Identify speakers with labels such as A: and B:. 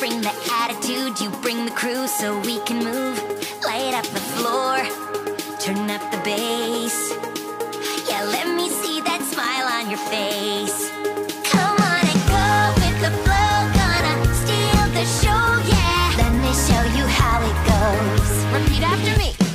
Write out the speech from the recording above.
A: bring the attitude, you bring the crew, so we can move. Light up the floor, turn up the bass. Yeah, let me see that smile on your face. Come on and go with the flow, gonna steal the show, yeah. Let me show you how it goes. Repeat after me.